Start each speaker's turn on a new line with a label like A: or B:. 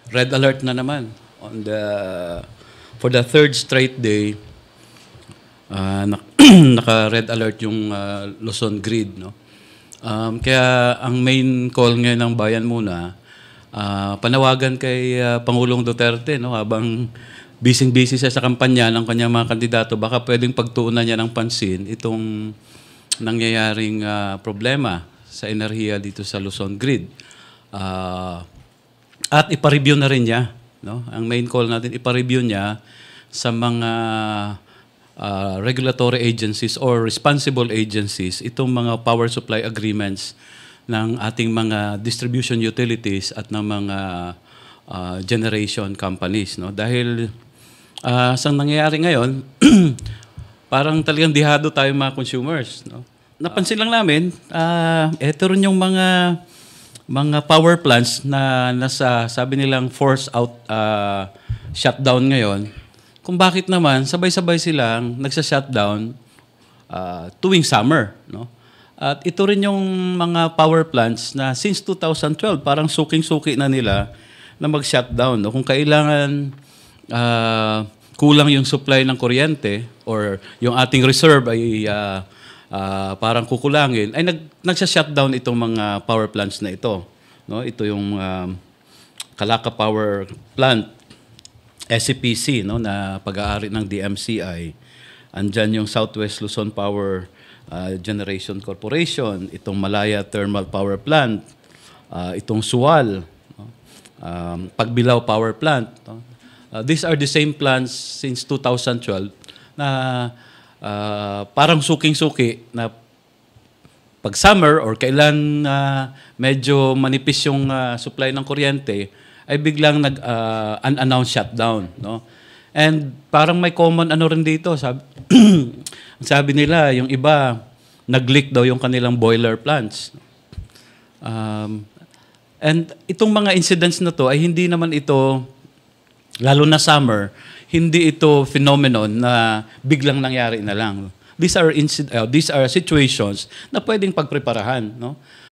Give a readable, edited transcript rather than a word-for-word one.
A: red alert na naman on for the third straight day. Naka-red alert yung Luzon grid, no? Kaya ang main call ngayon ng Bayan Muna, panawagan kay Pangulong Duterte, no, habang busy siya sa kampanya ng kanyang mga kandidato, baka pwedeng pagtuunan niya ng pansin itong nangyayaring problema sa enerhiya dito sa Luzon grid. At ipa-review na rin niya, no? Ang main call natin, ipa-review niya sa mga regulatory agencies or responsible agencies itong mga power supply agreements ng ating mga distribution utilities at ng mga generation companies, no? Dahil sa nangyayari ngayon, parang talagang dihado tayo mga consumers, no? Napansin lang namin, eto rin yung mga power plants na nasa, sabi nilang force out shutdown ngayon, kung bakit naman sabay-sabay silang nagsa-shutdown tuwing summer, no? At ito rin yung mga power plants na since 2012 parang suking-suki na nila na mag-shutdown, no? Kung kailangan kulang yung supply ng kuryente or yung ating reserve ay parang kukulangin, ay nagsa-shutdown itong mga power plants na ito, no? Ito yung Calaca Power Plant, SCPC, no, na pag-aari ng DMCI. Andyan yung Southwest Luzon Power Generation Corporation, itong Malaya Thermal Power Plant, itong Suwal, no? Pagbilao Power Plant, no? These are the same plants since 2012 na parang suking-suki na pag summer or kailan medyo manipis yung supply ng kuryente, ay biglang unannounced shutdown, no? And parang may common ano rin dito, sabi nila, yung iba nag-leak daw yung kanilang boiler plants. And itong mga incidents na to ay hindi naman ito, lalo na summer, hindi ito phenomenon na biglang nangyari na lang. These are situations na pwedeng pagpreparahan, no?